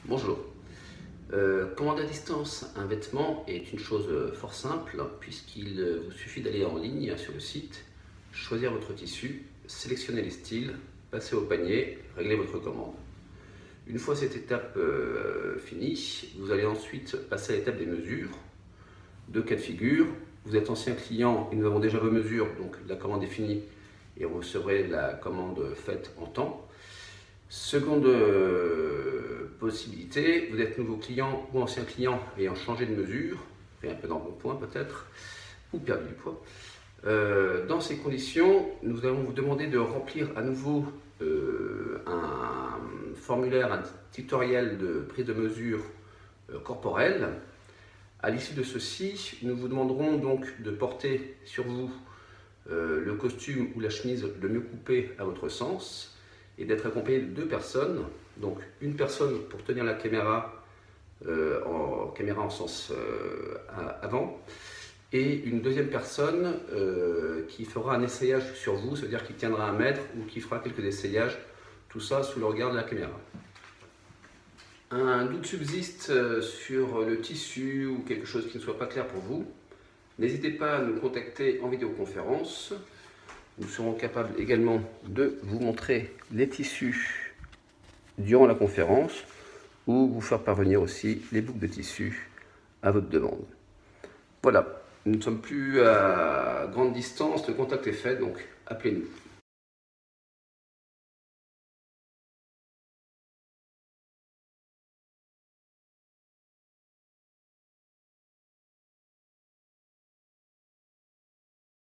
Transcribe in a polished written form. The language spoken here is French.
Bonjour. Commander à distance un vêtement est une chose fort simple puisqu'il vous suffit d'aller en ligne sur le site, choisir votre tissu, sélectionner les styles, passer au panier, régler votre commande. Une fois cette étape finie, vous allez ensuite passer à l'étape des mesures. Deux cas de figure, vous êtes ancien client et nous avons déjà vos mesures, donc la commande est finie et vous recevrez la commande faite en temps. Seconde possibilité, vous êtes nouveau client ou ancien client ayant changé de mesure, fait un peu d'embonpoint peut-être, ou perdu du poids. Dans ces conditions, nous allons vous demander de remplir à nouveau un formulaire, un tutoriel de prise de mesure corporelle. À l'issue de ceci, nous vous demanderons donc de porter sur vous le costume ou la chemise le mieux coupé à votre sens et d'être accompagné de deux personnes. Donc une personne pour tenir la caméra en sens avant et une deuxième personne qui fera un essayage sur vous, c'est-à-dire qui tiendra un mètre ou qui fera quelques essayages, tout ça sous le regard de la caméra. Un doute subsiste sur le tissu ou quelque chose qui ne soit pas clair pour vous, n'hésitez pas à nous contacter en vidéoconférence. Nous serons capables également de vous montrer les tissus durant la conférence ou vous faire parvenir aussi les boucles de tissu à votre demande. Voilà, nous ne sommes plus à grande distance, le contact est fait, donc appelez-nous.